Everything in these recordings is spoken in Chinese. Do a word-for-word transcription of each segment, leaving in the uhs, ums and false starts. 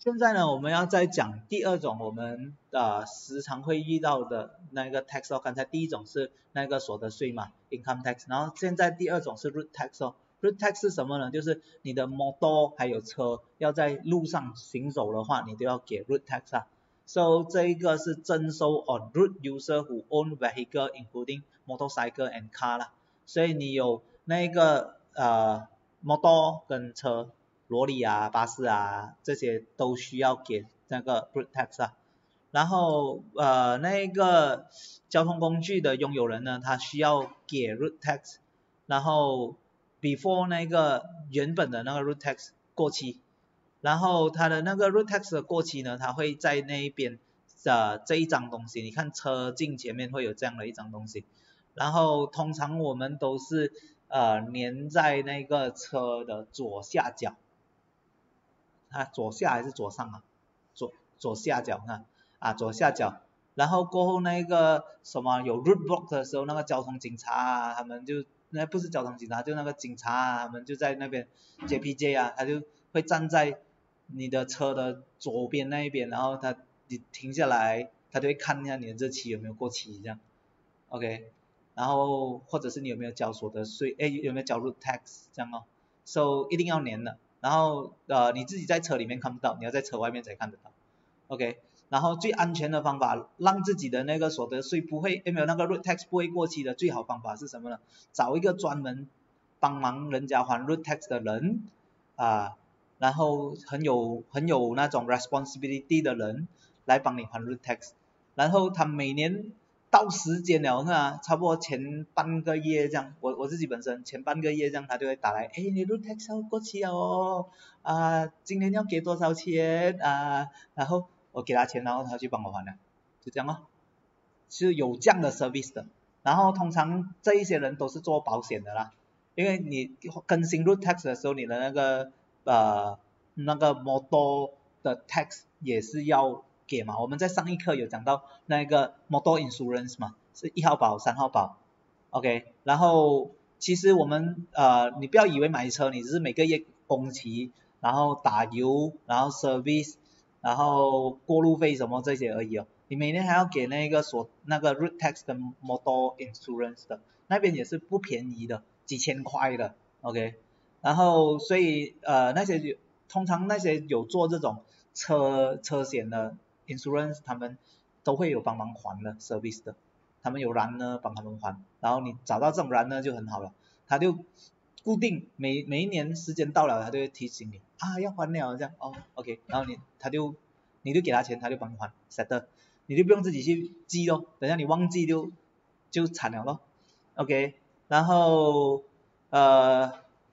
现在呢，我们要再讲第二种我们呃时常会遇到的那个 tax 哦。刚才第一种是那个所得税嘛 ，income tax， 然后现在第二种是 road tax 哦。road tax 是什么呢？就是你的摩托还有车要在路上行走的话，你都要给 road tax 啊。So 这一个是征收 on road user who own vehicle including motorcycle and car 啦。所以你有那个呃摩托跟车。罗里啊、巴士啊这些都需要给那个 road tax 啊。然后呃那个交通工具的拥有人呢，他需要给 road tax， 然后 before 那个原本的那个 road tax 过期，然后他的那个 road tax 的过期呢，他会在那一边的这一张东西，你看车镜前面会有这样的一张东西，然后通常我们都是呃粘在那个车的左下角。啊，左下还是左上啊？左左下角哈，啊左下角，然后过后那个什么有 roadblock 的时候，那个交通警察啊，他们就那不是交通警察，就那个警察啊，他们就在那边 J P J 啊，他就会站在你的车的左边那一边，然后他你停下来，他就会看一下你的日期有没有过期这样 ，OK， 然后或者是你有没有交所得税，哎有没有交 road tax 这样哦 ，so 一定要粘的。然后呃你自己在车里面看不到，你要在车外面才看得到 ，OK。然后最安全的方法，让自己的那个所得税不会，没有那个 road tax 不会过期的最好方法是什么呢？找一个专门帮忙人家还 road tax 的人啊，然后很有很有那种 responsibility 的人来帮你还 road tax， 然后他每年到时间了啊，差不多前半个月这样，我我自己本身前半个月这样，他就会打来，哎，你 road tax 要过期了哦，啊，今年要给多少钱啊？然后我给他钱，然后他去帮我还了，就这样哦，是有这样的 service 的。然后通常这一些人都是做保险的啦，因为你更新 road tax 的时候，你的那个呃那个 motor 的 tax 也是要给嘛，我们在上一课有讲到那个 motor insurance 嘛，是一号保、三号保 ，OK， 然后其实我们呃你不要以为买车你只是每个月工期，然后打油，然后 service， 然后过路费什么这些而已哦，你每年还要给那个所那个 road tax 跟 motor insurance 的，那边也是不便宜的，几千块的 ，OK， 然后所以呃那些通常那些有做这种车车险的 insurance， 他们都会有帮忙还的 service 的，他们有人呢帮他们还，然后你找到这种人呢就很好了，他就固定每每一年时间到了，他就会提醒你啊要还了这样哦 ，OK， 然后你他就你就给他钱，他就帮你还 settle， 你就不用自己去记咯，等下你忘记就就惨了咯 ，OK， 然后呃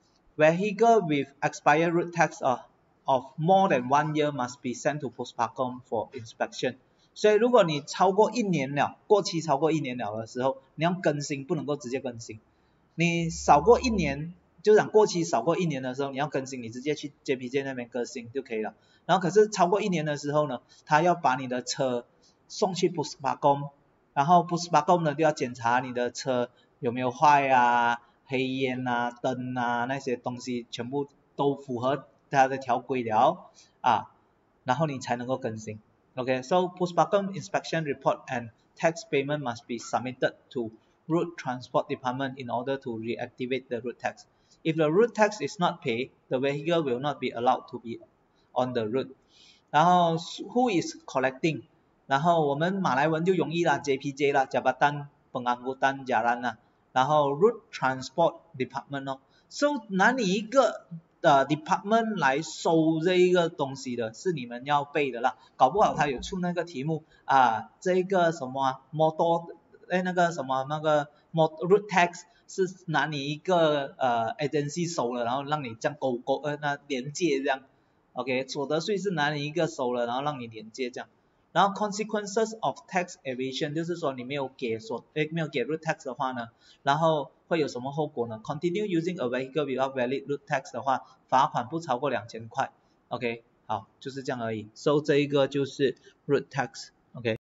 vehicle with expired road tax 啊、uh, of more than one year must be sent to Postpartum for inspection。所以如果你超过一年了，过期超过一年了的时候，你要更新，不能够直接更新。你少过一年，就讲过期少过一年的时候，你要更新，你直接去 J P J 那边更新就可以了。然后可是超过一年的时候呢，他要把你的车送去 Postpartum， 然后 Postpartum 呢就要检查你的车有没有坏啊。黑烟啊、灯啊那些东西全部都符合它的条规了啊，然后你才能够更新。Okay, so postpartum inspection report and tax payment must be submitted to Road Transport Department in order to reactivate the road tax. If the road tax is not paid, the vehicle will not be allowed to be on the road. 然后 who is collecting? 然后我们马来文就容易啦 ，J P J 啦 ，Jabatan Pengangkutan Jalan 啦。然后 Road Transport Department 哦 ，so 哪里一个的 department 来收这一个东西的，是你们要背的啦，搞不好他有出那个题目啊，这个什么啊 motor 哎那个什么那个 motor road tax 是哪里一个呃 agency 收了，然后让你这样勾勾呃那连接这样 ，OK， 所得税是哪里一个收了，然后让你连接这样。然后 consequences of tax evasion 就是说你没有给所诶没有给 road tax 的话呢，然后会有什么后果呢 ？Continue using a vehicle without valid road tax 的话，罚款不超过两千块。OK， 好，就是这样而已。So 这一个就是 road tax。OK。